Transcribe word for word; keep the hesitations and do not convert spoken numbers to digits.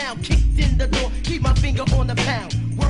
sound kicked in the door. Keep my finger on the pound. Word